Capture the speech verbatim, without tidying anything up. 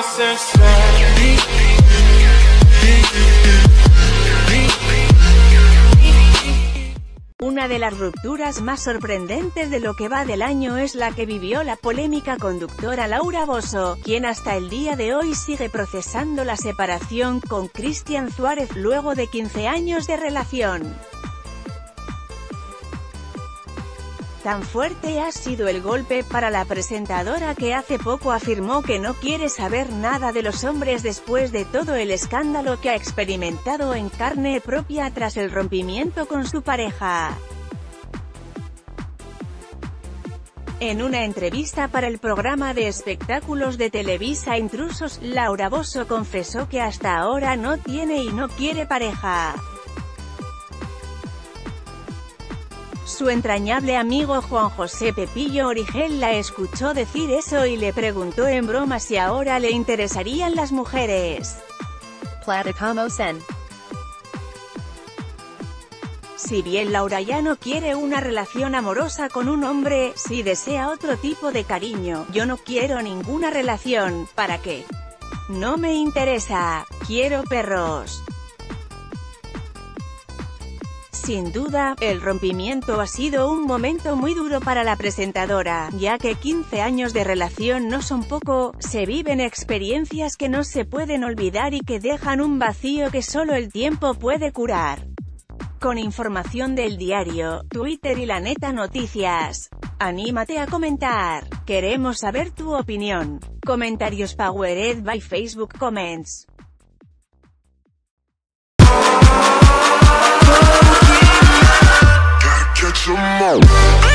Una de las rupturas más sorprendentes de lo que va del año es la que vivió la polémica conductora Laura Bosio, quien hasta el día de hoy sigue procesando la separación con Cristian Suárez luego de quince años de relación. Tan fuerte ha sido el golpe para la presentadora que hace poco afirmó que no quiere saber nada de los hombres después de todo el escándalo que ha experimentado en carne propia tras el rompimiento con su pareja. En una entrevista para el programa de espectáculos de Televisa Intrusos, Laura Bosio confesó que hasta ahora no tiene y no quiere pareja. Su entrañable amigo Juan José Pepillo Origel la escuchó decir eso y le preguntó en broma si ahora le interesarían las mujeres. Platicamos en. Si bien Laura ya no quiere una relación amorosa con un hombre, sí desea otro tipo de cariño. Yo no quiero ninguna relación, ¿para qué? No me interesa, quiero perros. Sin duda, el rompimiento ha sido un momento muy duro para la presentadora, ya que quince años de relación no son poco, se viven experiencias que no se pueden olvidar y que dejan un vacío que solo el tiempo puede curar. Con información del diario, Twitter y La Neta Noticias. Anímate a comentar. Queremos saber tu opinión. Comentarios powered by Facebook Comments. Catch 'em all.